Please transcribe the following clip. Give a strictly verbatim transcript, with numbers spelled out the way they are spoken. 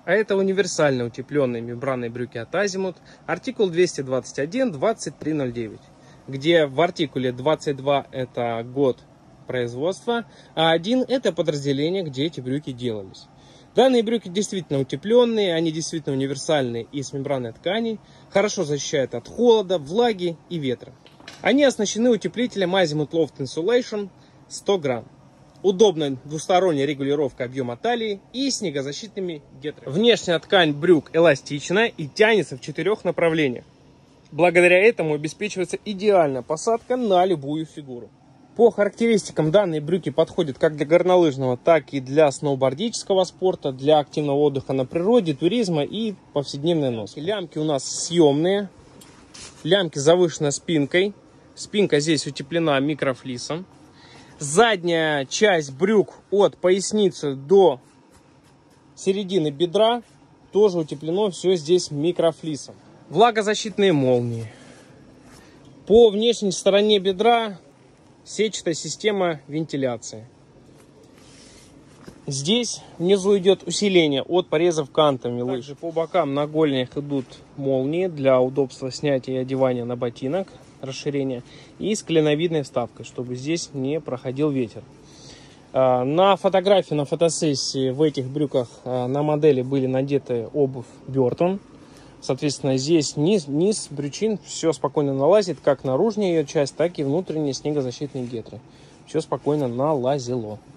А это универсально утепленные мембранные брюки от Азимут, артикул двести двадцать один двадцать три ноль девять, где в артикуле двадцать два это год производства, а один это подразделение, где эти брюки делались. Данные брюки действительно утепленные, они действительно универсальные и с мембранной ткани, хорошо защищают от холода, влаги и ветра. Они оснащены утеплителем Azimut Loft Insulation сто грамм. Удобная двусторонняя регулировка объема талии и снегозащитными гетрами. Внешняя ткань брюк эластична и тянется в четырех направлениях. Благодаря этому обеспечивается идеальная посадка на любую фигуру. По характеристикам данные брюки подходят как для горнолыжного, так и для сноубордического спорта, для активного отдыха на природе, туризма и повседневной носки. Лямки у нас съемные, лямки с завышенной спинкой. Спинка здесь утеплена микрофлисом. Задняя часть брюк от поясницы до середины бедра тоже утеплено все здесь микрофлисом. Влагозащитные молнии. По внешней стороне бедра сетчатая система вентиляции. Здесь внизу идет усиление от порезов кантами лыж. Также по бокам на гольнях идут молнии для удобства снятия и одевания на ботинок, расширение, и с клиновидной вставкой, чтобы здесь не проходил ветер. На фотографии, на фотосессии в этих брюках на модели были надеты обувь Burton. Соответственно, здесь низ, низ брючин все спокойно налазит, как наружная ее часть, так и внутренние снегозащитные гетры. Все спокойно налазило.